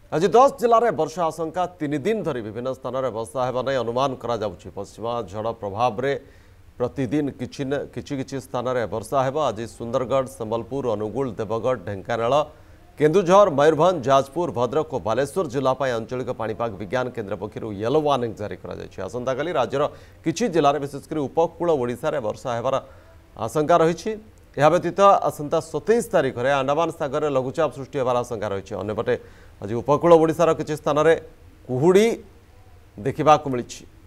आज 10 जिले में वर्षा आशंका 3 दिन धरी विभिन्न स्थान में वर्षा होगा नहीं अनुमान करा जाउछि। पश्चिमा झड़ प्रभाव में प्रतिदिन किछि स्थान में वर्षा होगा। आज सुंदरगढ़, संबलपुर, अनुगुल, देवगढ़, ढेंकानाल, केन्दुझर, मयूरभंज, जाजपुर, भद्रक और बालेश्वर जिला आंचलिक पाणीपाग विज्ञान केन्द्र पक्षर येलो वार्निंग जारी आसंता काली राज्यर किछि जिले में विशेषकर उपकूल ओडिशा रे वर्षा होबार आशंका रही। यह व्यतीत आसंता 27 तारिख में अंडमान सागर में लघुचाप सृष्टि होबार आशंका रही। अन्यपटे आज उपकूल ओडिशार किछि स्थान में कुहुड़ी देखा मिली।